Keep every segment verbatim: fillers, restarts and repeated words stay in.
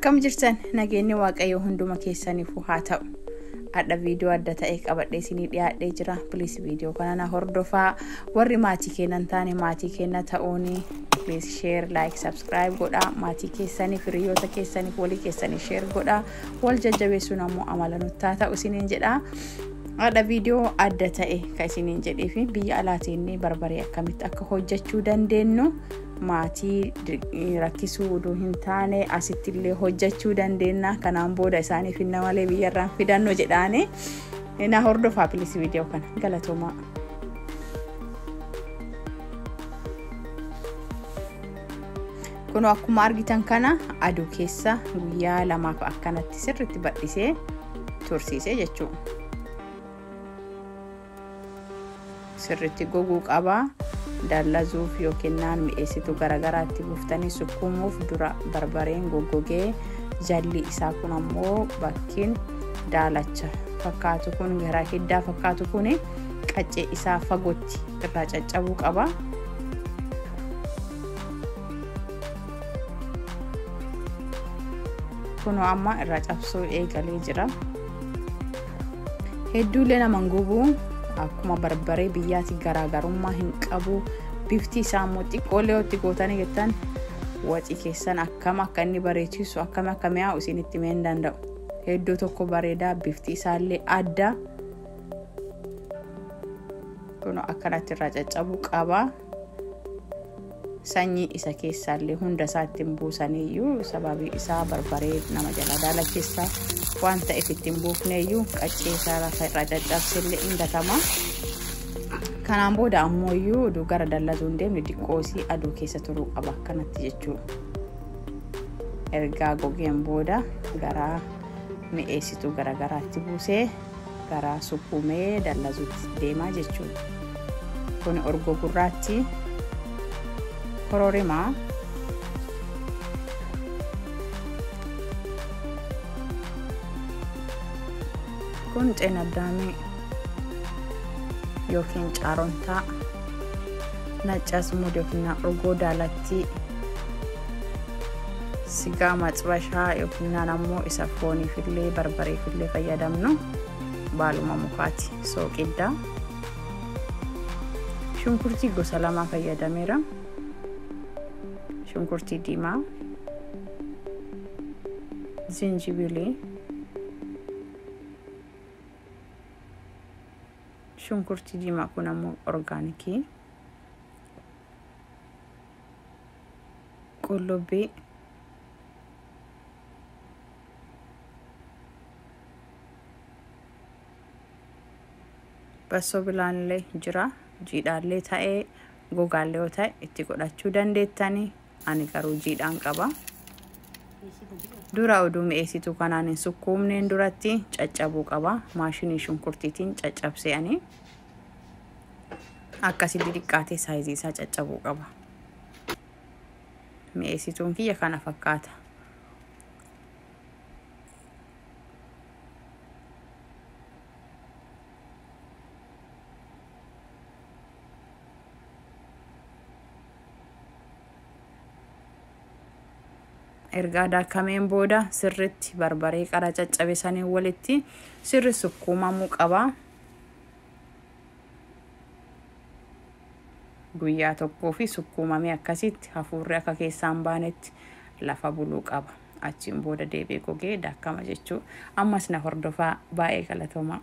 Akkam jirtan nageenyi waaqayyo hunduma keessaniif haa ta'u. Adda viidiyoo adda ta'e qabadhee isinii dhiyaadhee jira. Please viidiyoo kana na hordofaa. Warri maatii keenan taane maatii keenya ta'uuni. Please share, like, subscribe godha. Maatii keessaniif, hiriyoota keessaniif, walii keessaniif share godha. Wal jajjabeessuun ammoo amala nutti ta'u isiniin jedha. Adda viidiyoo adda ta'e ka isiniin jedhee fi biyya alaatiin barbaree akkamitti akka hojjechuu dandeenyu maatii rakkisuu odoo hin taane asitti illee hojjechuu dandeenya. Kanaan booda isaaniif hinna malee biyyarraan fidannoo jedhaane na hordofaa please viidiyoo kana. Galatooma. Kun akkuma argitan kana aduu keessa guyyaa lamaaf akkanatti sirriitti badhisee tursiisee jechuudha. Sirriitti goguu qaba. Dallazuuf yookiin naan mi'eessitu garagaraatti buuftanii sukkuumuuf dura barbareen goggogee jalli isaa kun ammoo bakkiin daalacha fakkaatu kun gara hiddaa fakkaatu kun qaccee isaa fagootti irraa caccabuu qaba. Kun amma irraa cabsuu eegalee jira. Hedduulee nama gubuu akkuma barbaree biyyaatti garaagarummaa hin qabu. Bifti isaa immoo xiqqoolee itti gootanii jettan waxii keessan akkam akka inni bareechisu akkam akka mi'aawu isinitti himuu hin danda'u. Hedduu tokko bareedaa bifti isaallee adda. Kun akkanatti irraa caccabuu qaba. Sanyii isa keessaallee hunda isaatti hin buusaniyyuu sababii isaa barbaree nama jala daalacheessa waan ta'eef itti hin buufneyyuu qaccee isaa lafa irraa caccabsillee hin gatama. Kanaan booda ammoo iyyuu oduu gara dallazuu hin deemne diqqoosii aduu keessa turuu qaba akkanatti jechuudha. Ergaa gogeen booda gara mi'eessituu garagaraatti buusee gara sukkuumee dallazuutti deemaa jechuudha. Kun orgo gurraatti kororimaa kun ceenaddaamii yookiin caarontaa naccasmuud yookiin orgoo daalatti sigaa maxbashaa yookiin ammoo isa fooniif illee barbareef illee fayyadamnu baaluma mukaati sooqiddaa. Shunkurtii gosa lama fayyadameera. Shunkurtii diimaa, zinjibilii, shunkurtii diimaa kun ammoo orgaanikii, qullubbii, bassoo bilaanillee jira. Jiidhaallee ta'ee gogaallee yoo ta'e itti godhachuu dandeettanii. Ani garuu jiidhaan qaba. Dura oduu mi'eessituu kanaan hin sukkuumneen duratti caccabuu qaba. Maashinii shunkurtiitiin caccabsee ani akkasitti xiqqaatee saayizii isaa caccabuu qaba. Mi'eessituun kiyya kana fakkaata. Ergaa daakameen booda sirriitti barbaree qara caccabsanii walitti sirri sukkuumamuu qaba. Guyyaa tokkoo fi sukkuumamee akkasitti hafuurri akka keessaan baanetti lafa buluu qaba. Achiin booda deebi'ee gogee daakama jechuudha. Ammas na hordofaa baay'ee galatooma.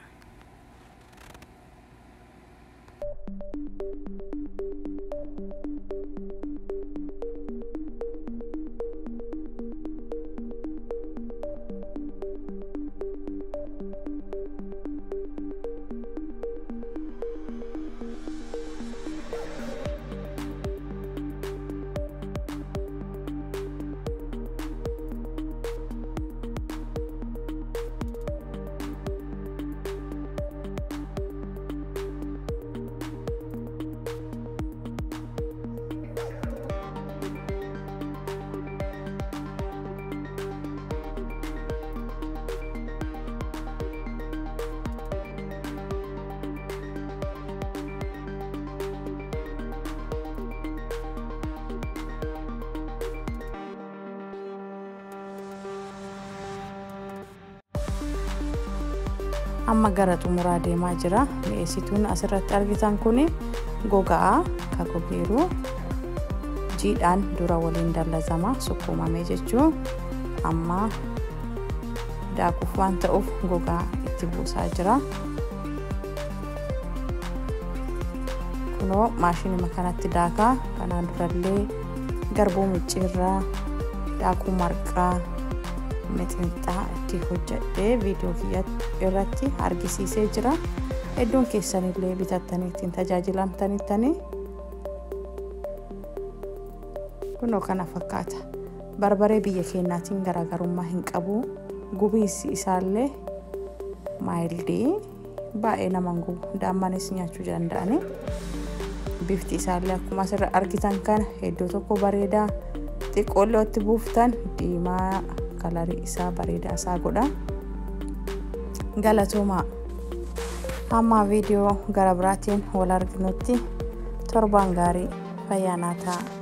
amma gara xumuraa deemaa jira. Mi'eessituun asirratti argitan kun gogaa ka gogeeru jiidhaan dura waliin dallatama sukkuumamee jechuun amma daakuuf waan ta'uuf gogaa itti buusaa jira. Kunoo maashinii kanatti daakaa kanaan durallee garbuu micciirraa daakuu marqaa mixmixaa itti hojjedhee viidiyoo kiyya irratti argisiisee jira. Hedduun keessanillee bitattanii ittiin tajaajilamtanittanii. Kunoo kana fakkaata. Barbaree biyya keenyaatiin garaagarummaa hin qabu. Gubiinsi isaallee maayildii baay'ee naman gubu. Daa'immanis nyaachuu danda'ani. Bifti isaallee akkuma asirra argitan kana hedduu tokko bareedaa. Xiqqoollee itti buuftan diimaa kalarii isaa bareedaa isaa godha. Galatoomaa. Amma viidiyoo gara biraatiin wal arginutti torbaan gaarii fayyaa naa ta'a.